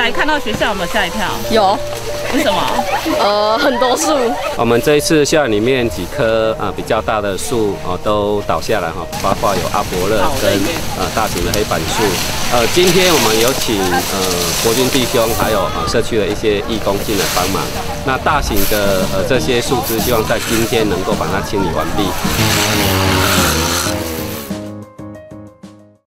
来看到学校有没有吓一跳？ 有。 为什么？ 很多树。 我们这一次校园里面几棵比较大的树都倒下来哈，包括有阿伯勒跟大型的黑板树。今天我们有请国军弟兄还有社区的一些义工进来帮忙。那大型的这些树枝，希望在今天能够把它清理完毕。